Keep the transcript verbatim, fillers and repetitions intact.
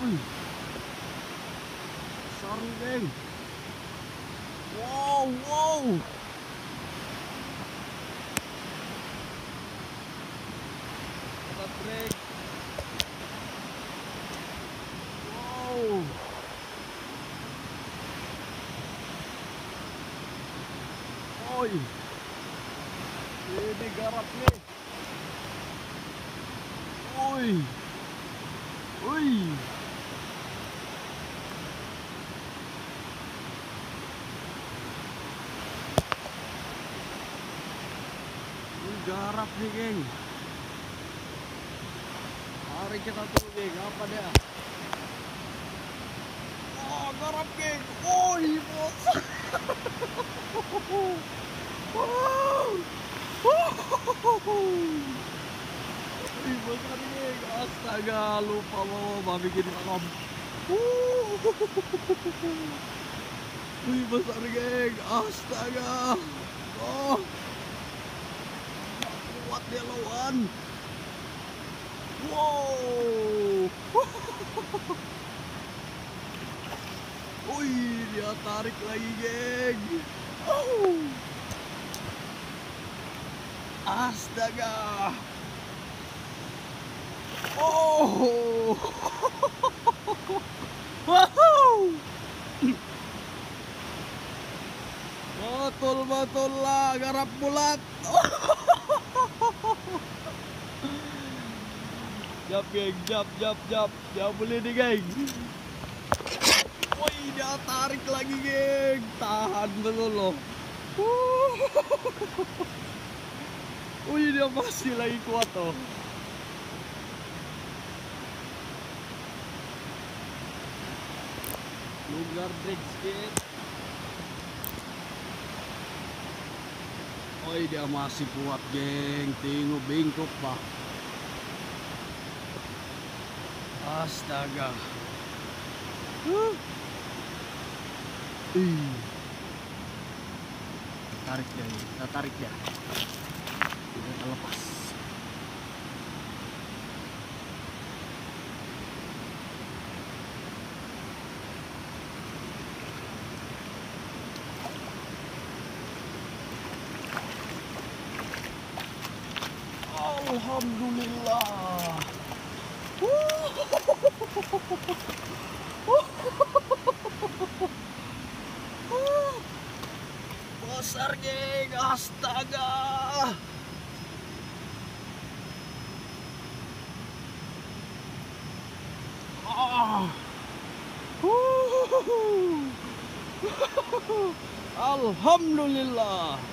Wih, besar nih geng. Wow, wow. Kita break. Wow. Oi. Ini garap nih. Woi. Woi. Ini garap nih geng. Mari kita tunggu geng, apa dia? Oh, garap geng. Woi, bos. Wow. Wih, besar geng. Astaga, lupa mau bikin malam. Wih, besar geng. Astaga. Oh. Kuat dia lawan. Wow. Wih, dia tarik lagi geng. Oh. Astaga. Oh. Wow. Betul-betul lah garap bulat. Jap geng, jap jap jap. Jangan boleh nih geng. Woi, dia tarik lagi geng. Tahan dulu loh. Wih, dia masih lagi kuat tuh. Longgar break sedikit. Oh, dia masih kuat geng. Tengok bengkok pak. Astaga. Huh. Ih. Tarik dia, kita tarik dia. Kita lepas. Alhamdulillah. Besar geng, astaga. Ah. Alhamdulillah.